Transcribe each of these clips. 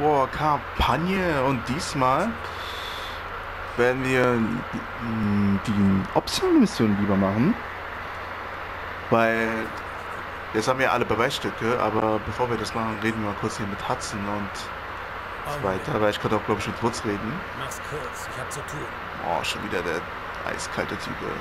vor Kampagne und diesmal werden wir die optionale Mission lieber machen, weil jetzt haben wir alle Beweisstücke, aber bevor wir das machen, reden wir mal kurz hier mit Hudson und so weiter, weil ich könnte auch, glaube ich, mit Woods reden. Mach's kurz, ich hab zu tun. Oh, schon wieder der eiskalte Typ, ey.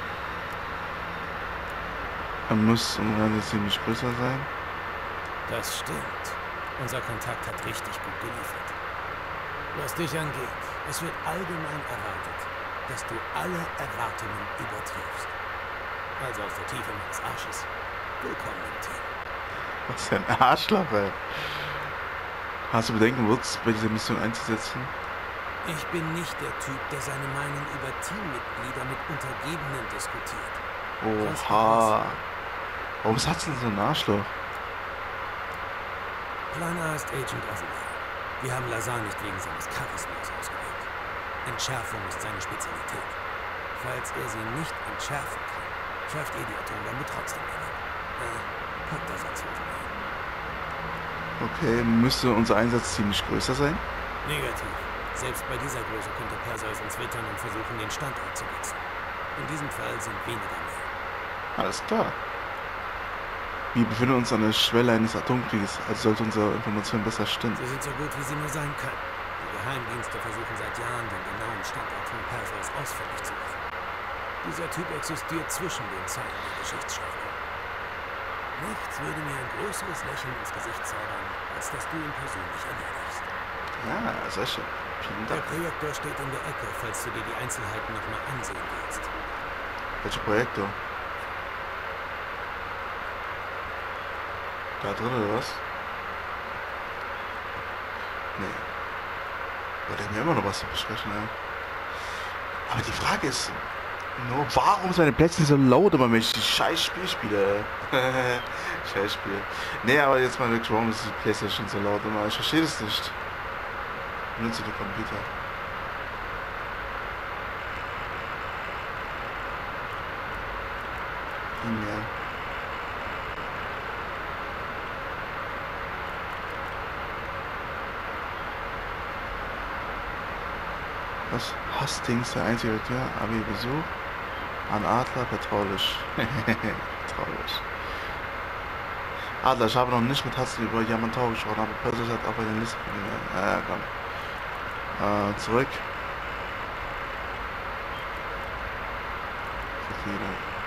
Er muss ziemlich größer sein. Das stimmt. Unser Kontakt hat richtig gut geliefert. Was dich angeht, es wird allgemein erwartet, dass du alle Erwartungen übertriffst. Also aus der Tiefe meines Arsches. Willkommen im Team. Was für ein Arschloch, ey. Hast du Bedenken, Woods bei dieser Mission einzusetzen? Ich bin nicht der Typ, der seine Meinung über Teammitglieder mit Untergebenen diskutiert. Oha. Warum ist Hudson so ein Arschloch? Plan A ist Agent Offenbar. Wir haben Lazar nicht wegen seines Charismas ausgewählt. Entschärfung ist seine Spezialität. Falls er sie nicht entschärfen kann, schafft die Atombombe trotzdem nicht. Packt das als Hosen ein. Okay, müsste unser Einsatz ziemlich größer sein? Negativ. Selbst bei dieser Größe könnte Perseus uns wittern und versuchen, den Standort zu wechseln. In diesem Fall sind weniger mehr. Alles klar. Wir befinden uns an der Schwelle eines Atomkrieges, also sollte unsere Information besser stimmen. Sie sind so gut, wie sie nur sein können. Die Geheimdienste versuchen seit Jahren, den genauen Standort von Perseus ausfindig zu machen. Dieser Typ existiert zwischen den Zeilen der Geschichtsschreibung. Nichts würde mir ein größeres Lächeln ins Gesicht zaubern, als dass du ihn persönlich erledigst. Ja, sehr schön. Vielen Der Dank. Projektor steht in der Ecke, falls du dir die Einzelheiten nochmal ansehen willst. Welcher Projektor? Da drin oder was? Nee. Aber da haben wir immer noch was zu besprechen, ja. Aber die Frage ist nur, warum ist meine Plätze so laut immer, wenn ich die scheiß Spiel spiele? Scheiß Spiel. Nee, aber jetzt mal wirklich, warum ist die Playstation so laut immer? Ich verstehe das nicht. Ich benutze den Computer. E-Mail. Was? Hastings, der einzige Tür, Abi Besuch. An Adler, vertraulich. Vertraulich. Adler, ich habe noch nicht mit Hudson über Yamantau gesprochen, aber Perseus hat auf eine Liste von mir. Ja, komm. Zurück. Profile.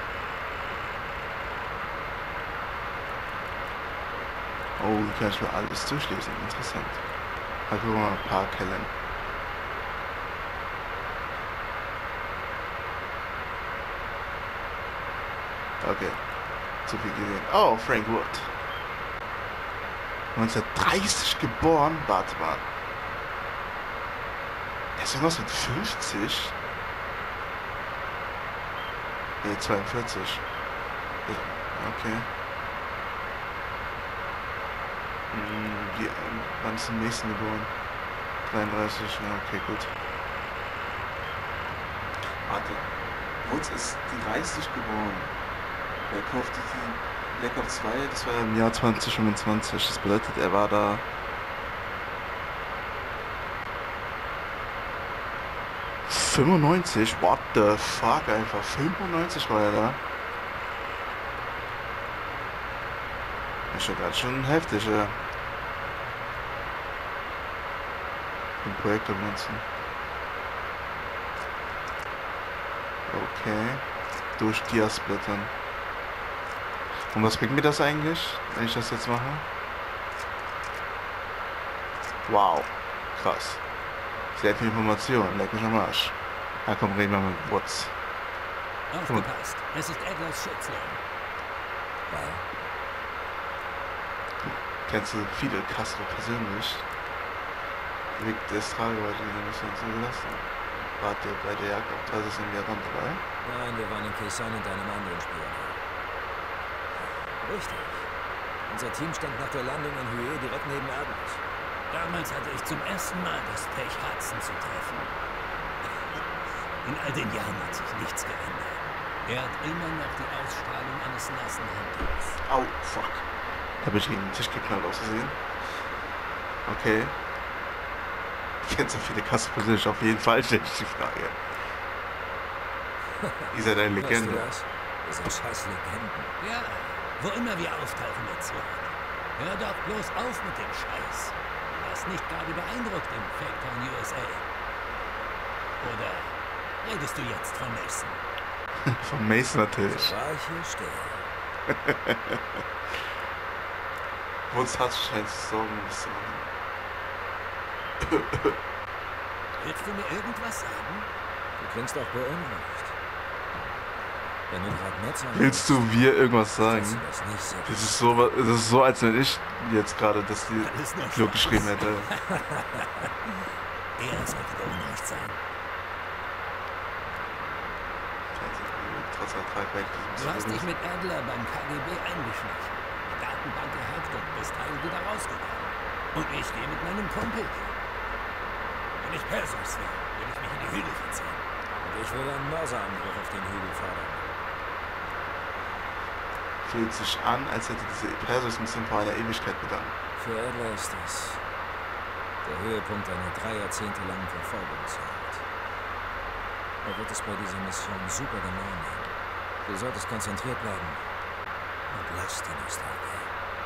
Oh, hier kann ich mir alles durchlesen. Interessant. Da gucken wir mal ein paar Kellen. Okay, zu viel gesehen. Oh, Frank Wood. 1930 geboren. Warte mal. Er ist irgendwas mit 50? Ne, 42. Okay. Wann ist am nächsten geboren? 33, ja, okay, gut. Warte. Woods ist 30 geboren. Er kaufte die Black Ops 2, das war im Jahr 2025. Das bedeutet, er war da. '95? What the fuck, einfach. 95 war er da. Das ist ja gerade schon heftig, ja. Den Projektor benutzen. Okay. Durch Dias blättern. Und was bringt mir das eigentlich, wenn ich das jetzt mache? Wow, krass. Sehr viel Information, leck mich am Arsch. Na komm, reden wir mit Woods. Aufgepasst, es ist Edwards Schützling. Wow. Kennst du Fidel Castro persönlich? Wegen des Trageweite diese Mission zugelassen. Wart ihr bei der Jagd auf 30 im Vietnam dabei? Nein, wir waren in Quezon und einem anderen Spion. Richtig. Unser Team stand nach der Landung in Hue direkt neben Agnes. Damals hatte ich zum ersten Mal das Pech, Hudson zu treffen. In all den Jahren hat sich nichts geändert. Er hat immer noch die Ausstrahlung eines nassen Handtuchs. Au, fuck. Habe ich gegen den Tisch geknallt ausgesehen. Okay. Kennst du viele Kasse persönlich? Auf jeden Fall stelle ich die Frage. Ihr seid eine Legende. Weißt du das? Diese scheiß Legenden. Ja, wo immer wir auftauchen, wird's laut. Hör doch bloß auf mit dem Scheiß. Du warst nicht gerade beeindruckt im Fake Town USA. Oder redest du jetzt von Mason? Von Mason natürlich. War ich hier still. Wo es hat, scheint es Sorgen zu machen. Willst du mir irgendwas sagen? Du klingst auch beunruhigt. Wenn du gerade nett sein Willst du mir irgendwas sagen? kannst du das nicht so. Das ist so, als wenn ich jetzt gerade das Alles nur Glück geschrieben hätte. Er sollte beunruhigt sein. Trotz der Tragweite. Du hast dich mit Adler beim KGB eingeschlichen. Die Datenbank gehackt und bist heil wieder rausgekommen. Und ich gehe mit meinem Kumpel. Wenn ich Perseus will, will ich mich in die Hügel verziehen. Und ich will einen Mörserangriff auf den Hügel fordern. Fühlt sich an, als hätte diese Perseus-Mission vor einer Ewigkeit begangen. Für Adler ist das der Höhepunkt einer 3 Jahrzehnte langen Verfolgungsjagd. Er wird es bei dieser Mission super genau nehmen. Du solltest konzentriert bleiben und lass die Nostalgie.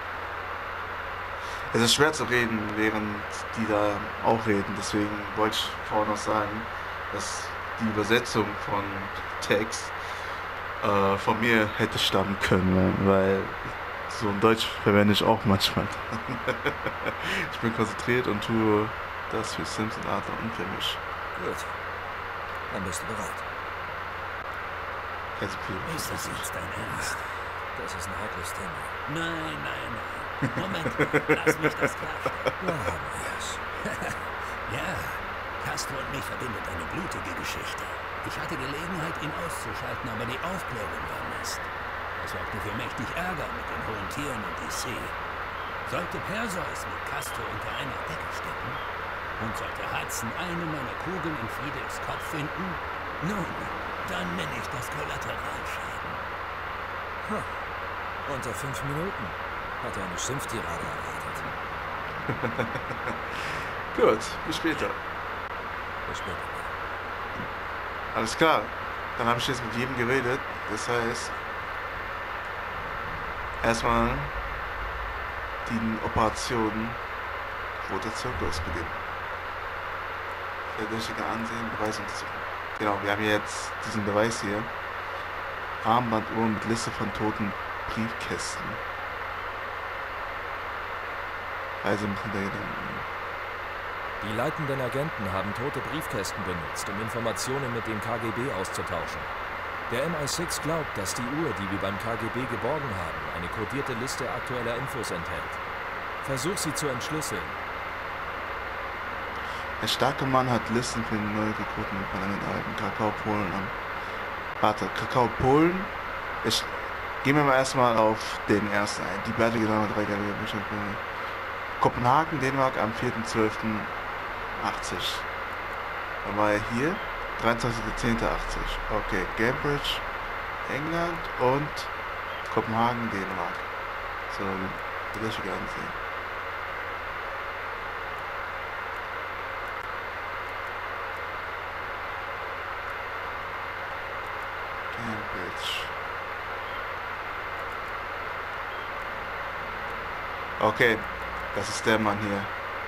Es ist schwer zu reden, während die da auch reden. Deswegen wollte ich vorhin noch sagen, dass die Übersetzung von Text von mir hätte stammen können, weil so ein Deutsch verwende ich auch manchmal. Ich bin konzentriert und tue das für Simpson, Adler und für mich. Gut, dann bist du bereit. Also viel. Ist das jetzt dein Ernst? Das ist ein heikles Thema. Nein, nein, nein. Moment mal, lass mich das klarstellen. Na, haben wir es. Ja, Castro und mich verbindet eine blutige Geschichte. Ich hatte Gelegenheit, ihn auszuschalten, aber die Aufklärung war Mist. Das sorgte für mächtig Ärger mit den hohen Tieren und DC. Sollte Perseus mit Castro unter einer Decke stecken? Und sollte Hudson eine meiner Kugeln in Friedrichs Kopf finden? Nun, dann nenne ich das Kollateralschaden. Unter 5 Minuten hat er eine Schimpftirade erwartet. Gut, bis später. Bis später. Alles klar. Dann habe ich jetzt mit jedem geredet. Das heißt, erstmal die Operation Roter Zirkus beginnen. Verdächtige ansehen, Beweise untersuchen. Genau, wir haben jetzt diesen Beweis hier. Armbanduhr mit Liste von toten Briefkästen. Also machen wir Gedanken. Die leitenden Agenten haben tote Briefkästen benutzt, um Informationen mit dem KGB auszutauschen. Der MI6 glaubt, dass die Uhr, die wir beim KGB geborgen haben, eine kodierte Liste aktueller Infos enthält. Versuch sie zu entschlüsseln. Der starke Mann hat Listen für neue Rekruten im Parlament erhalten. Krakau, Polen am... Warte, Krakau, Polen? Gehen wir mal erstmal auf den ersten ein. Die Bärtige Dame 3 Kopenhagen, Dänemark am 4.12.80. Dann war er hier, 23.10.80. Okay, Cambridge, England und Kopenhagen, Dänemark. So, das will ich gerne sehen. Cambridge. Okay, das ist der Mann hier.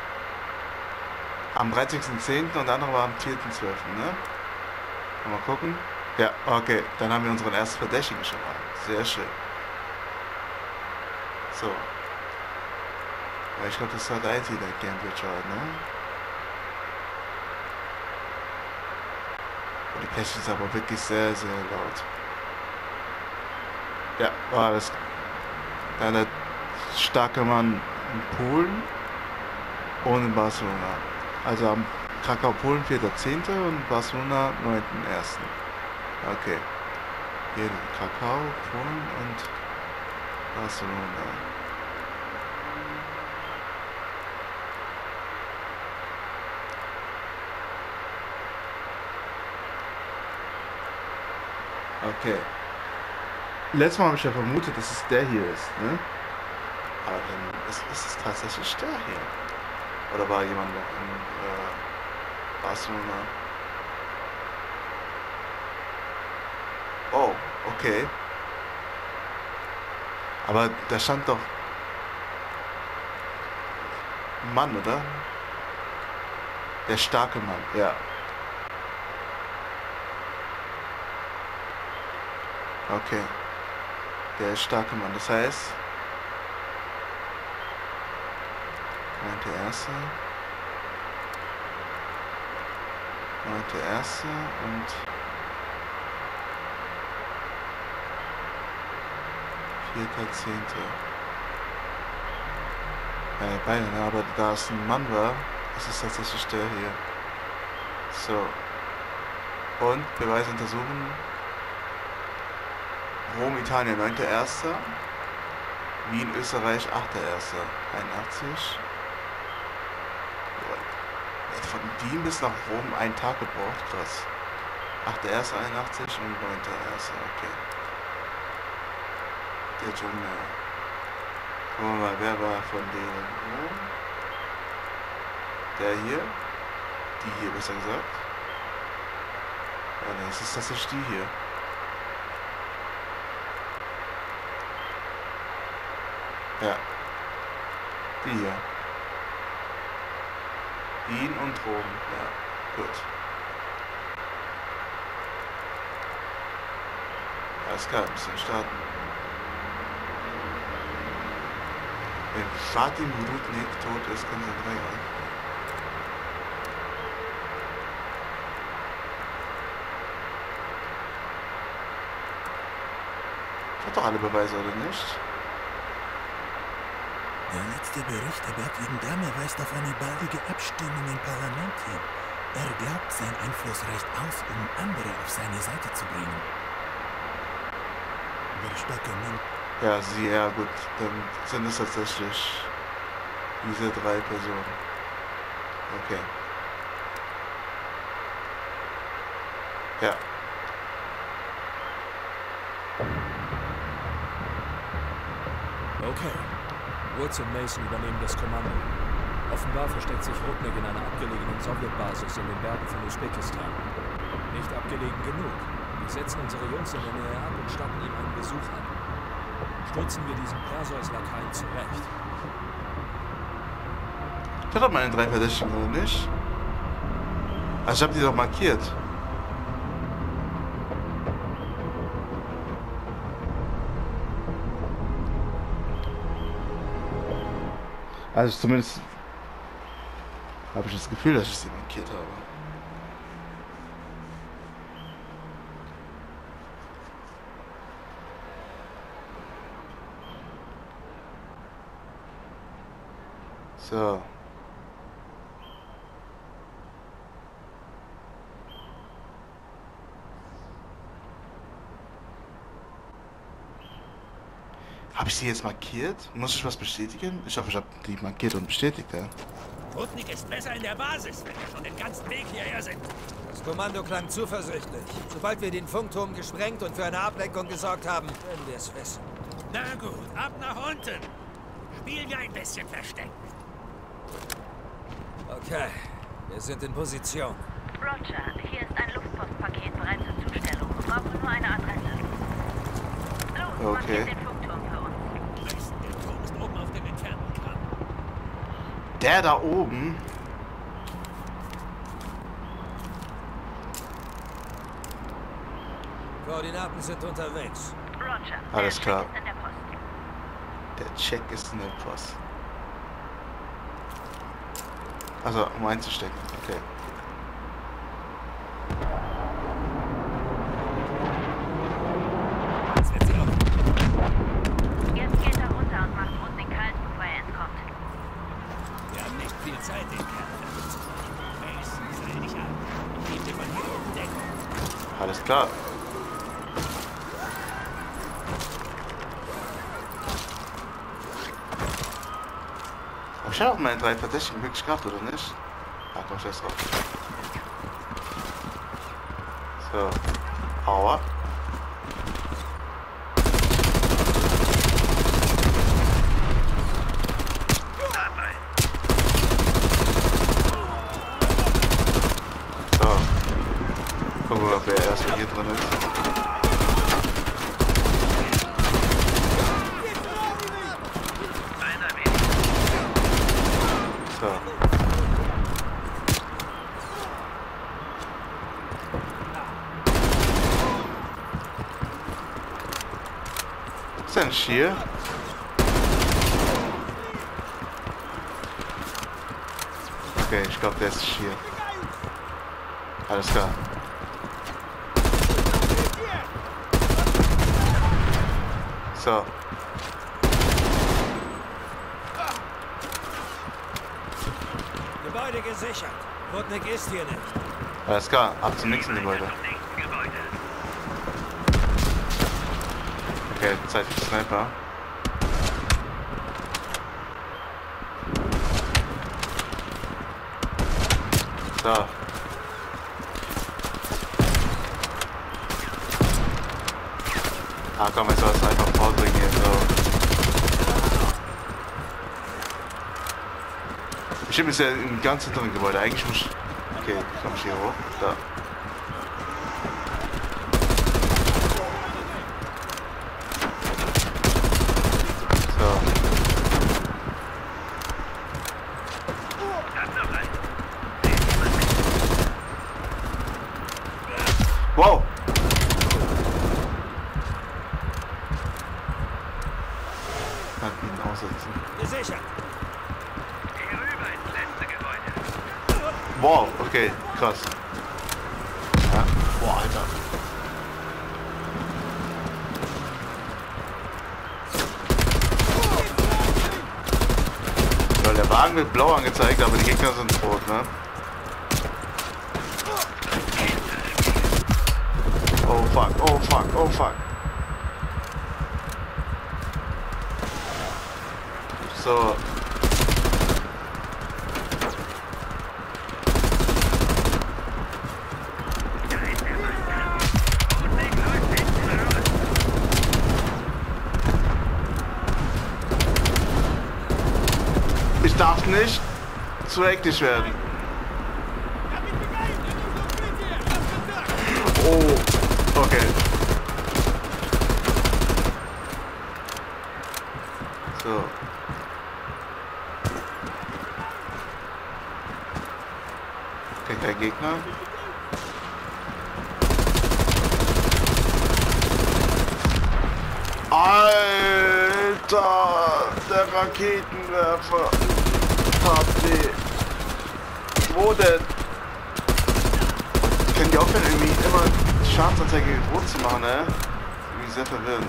Am 13.10. und der andere war am 4.12. Ne? Mal gucken. Ja, okay, dann haben wir unseren ersten Verdächtigen schon mal. Sehr schön. So. Ja, ich glaube, das war der einzige, der Cambridge war, ne? Und die Pech ist aber wirklich sehr, sehr laut. Ja, war das. Dann der starke Mann in Polen und in Barcelona. Also am Krakau, Polen 4.10. und Barcelona 9.1. Okay. Hier Krakau, Polen und Barcelona. Okay. Letztes Mal habe ich ja vermutet, dass es der hier ist, ne? Aber dann ist es tatsächlich der hier. Oder war jemand noch Barcelona. Oh, okay. Aber da stand doch Mann, oder? Der starke Mann, ja. Okay. Der starke Mann, das heißt 9.1. 9.1. und 4.10. Ja, beide, ne? Aber da es ein Mann war, ist es tatsächlich der hier. So. Und Beweise untersuchen. Rom, Italien, 9.1. Wien, Österreich, 8.1. 81. Von Wien bis nach Rom einen Tag gebraucht, krass. 8.1. 81 und 9.1. Okay. Der Dschungel. Gucken wir mal, wer war von denen Rom? Der hier. Die hier, besser gesagt. Ja, das ist tatsächlich die hier. Ja. Die hier. Wien und Rom. Ja, gut. Alles klar, ein bisschen starten. Wenn Fatih Rudnik tot ist, können sie 3 an. Ich hab doch alle Beweise, oder nicht? Der letzte Bericht der bergigen Dame weist auf eine baldige Abstimmung im Parlament hin. Er glaubt, sein Einfluss reicht aus, um andere auf seine Seite zu bringen. Der starke Mann. Ja, ja gut, dann sind es tatsächlich diese 3 Personen. Okay. Ja. Okay. Woods und Mason übernehmen das Kommando. Offenbar versteckt sich Rudnik in einer abgelegenen Sowjetbasis in den Bergen von Usbekistan. Nicht abgelegen genug. Wir setzen unsere Jungs in der Nähe ab und statten ihm einen Besuch ab. Stürzen wir diesen Perseus-Lakaien zurecht. Ich hatte meine 3 Verdächtigen, oder nicht? Also ich habe die doch markiert. Also zumindest habe ich das Gefühl, dass ich sie markiert habe. So. Habe ich sie jetzt markiert? Muss ich was bestätigen? Ich hoffe, ich habe die markiert und bestätigt, ja. Rudnik ist besser in der Basis, wenn wir schon den ganzen Weg hierher sind. Das Kommando klang zuversichtlich. Sobald wir den Funkturm gesprengt und für eine Ablenkung gesorgt haben, werden wir es wissen. Na gut, ab nach unten. Spielen wir ein bisschen Versteck. Okay, wir sind in Position. Roger, hier ist ein Luftpostpaket bereit zur Zustellung. Wir brauchen nur eine Adresse. Los, markiert den Funkturm für uns. Der Turm ist oben auf dem entfernten Kran. Der da oben? Koordinaten sind unterwegs. Roger, Alles klar. Check ist in der Post. Der Check ist in der Post. Also, um einzustecken. Okay. Jetzt wird sie auf. Jetzt geht er runter und macht Rudnik kalt, bevor er entkommt. Wir haben nicht viel Zeit, den Kerl fertig zu machen. Mason, seil dich an. Gib dir von hier oben Deckung. Alles klar. Aber ich habe auch meine 3 Verdächtigen wirklich gehabt, oder nicht? Ja, komm, scheiß drauf. So. Aua. erstmal hier drin ist. So. Ist ein Schier? Okay, ich glaube, der ist Schier. Alles klar. So. Gebäude gesichert. Rudnick ist hier nicht. Alles klar, ab zum nächsten Gebäude. Okay, Zeit für Sniper. So. Ah komm, ich soll das einfach vorbringen hier, so. Bestimmt ist ja ein ganz hinteren Gebäude, eigentlich muss ich... Okay, komm ich hier hoch, da. Wow! Kann ihn aussetzen. Gesichert. Hier rüber ins letzte Gebäude. Wow, okay, krass. Ja. Boah, Alter. Ja, der Wagen wird blau angezeigt, aber die Gegner sind tot, ne? Oh fuck, oh fuck, oh fuck. So. Ich darf nicht zu hektisch werden. Oh, okay. So. Okay, kein Gegner. Alter, der Raketenwerfer. HP. Wo denn? Können die aufhören, irgendwie immer Schadensanzeige rot zu machen, ne? Irgendwie sehr verwirrend.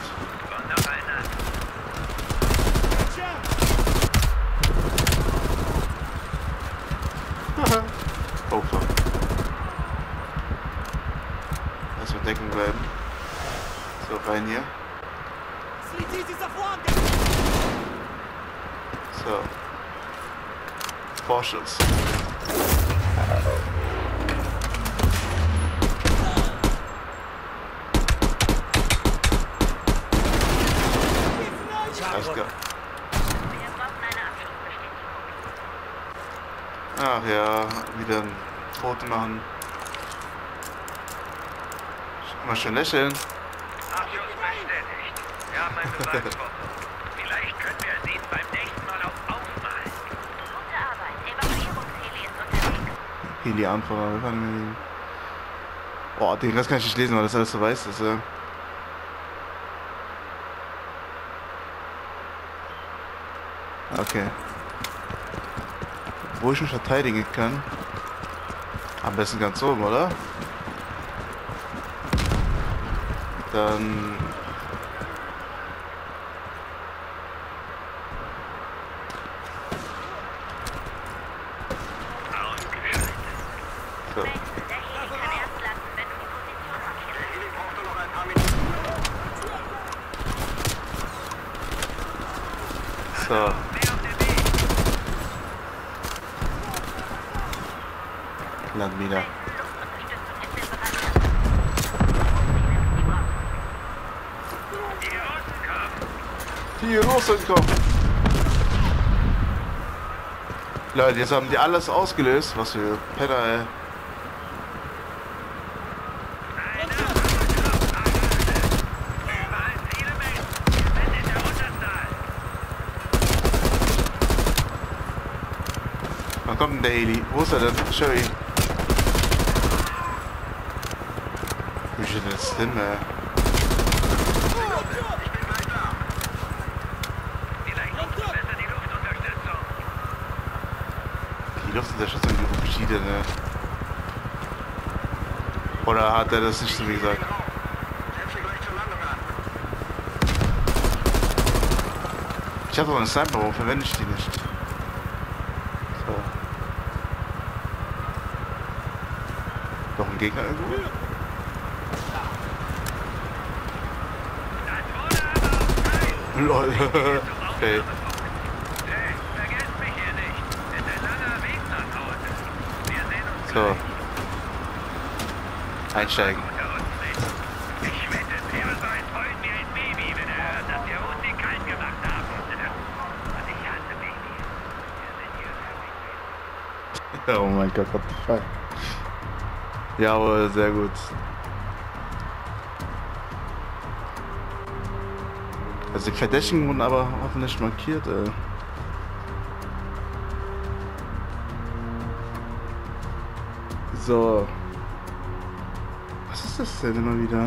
Oh fuck. Erstmal decken bleiben. So, rein hier. So. Vorschuss. Alles klar. Wir brauchen eine Abschlussbestätigung. Ach ja, wieder ein Foto machen. Mal schön lächeln. Abschluss bestätigt. Wir haben ein Beweisfoto. Vielleicht können wir es Ihnen beim nächsten Mal auch aufmalen. Gute Arbeit. Evakuierungsheli ist unterwegs. Heli anfahren. Oh, den Rest kann ich nicht lesen, weil das alles so weiß ist. Okay. Wo ich mich verteidigen kann. Am besten ganz oben, oder? Dann... So. Der Heli kann erst landen, wenn du die Position markierst. So. Land wieder. Luftunterstützung ist in Bereitschaft. Die Die Russen kommen. Leute, jetzt haben die alles ausgelöst. Was für Penner, ey. der Heli? Wo ist er denn? Sherry. Wie steht denn das hin, ey? Die Luftunterstützung, die verschiedene. Oder hat er das nicht so wie gesagt? Ich habe doch einen Sniper, warum verwende ich die nicht? So. Doch ein Gegner irgendwo? LOL. Okay. So. Einsteigen. Ich wette, Theo so ein Freund wie ein Baby, wenn er hört, dass wir uns die kalt gemacht haben. Und ich hasse Babys. Wir sind hier Oh mein Gott, what the fuck. Jawohl, sehr gut. Also die Verdächtigen wurden aber hoffentlich markiert, So. Was ist das denn immer wieder?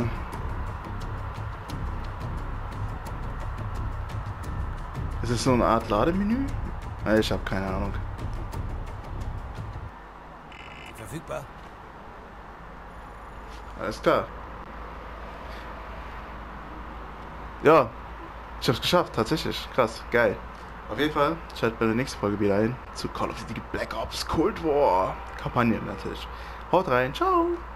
Ist es so eine Art Lademenü? Ich habe keine Ahnung. Verfügbar. Alles klar. Ja, ich hab's geschafft, tatsächlich. Krass, geil. Auf jeden Fall, schaltet bei der nächsten Folge wieder ein zu Call of Duty Black Ops Cold War. Kampagne natürlich. Haut rein, ciao!